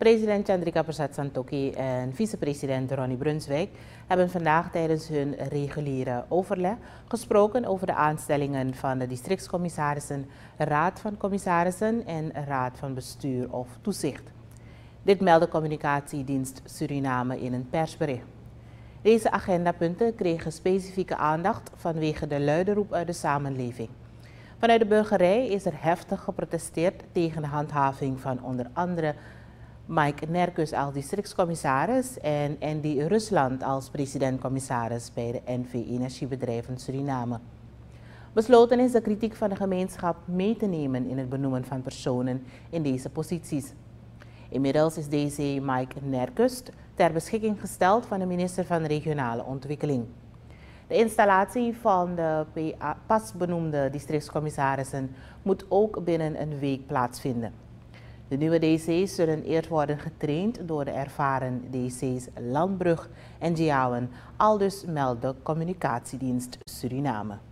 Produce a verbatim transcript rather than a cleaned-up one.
President Chandrika Persat Santokhi en vicepresident Ronnie Brunswijk hebben vandaag tijdens hun reguliere overleg gesproken over de aanstellingen van de districtscommissarissen, raad van commissarissen en raad van bestuur of toezicht. Dit meldde Communicatiedienst Suriname in een persbericht. Deze agendapunten kregen specifieke aandacht vanwege de luide roep uit de samenleving. Vanuit de burgerij is er heftig geprotesteerd tegen de handhaving van onder andere Mike Nerkus als districtscommissaris en Andy Rusland als president-commissaris bij de N V Energiebedrijven Suriname. Besloten is de kritiek van de gemeenschap mee te nemen in het benoemen van personen in deze posities. Inmiddels is deze Mike Nerkus ter beschikking gesteld van de minister van Regionale Ontwikkeling. De installatie van de pas benoemde districtscommissarissen moet ook binnen een week plaatsvinden. De nieuwe D C's zullen eerst worden getraind door de ervaren D C's Landbrug en Djouwen, aldus meldt de Communicatiedienst Suriname.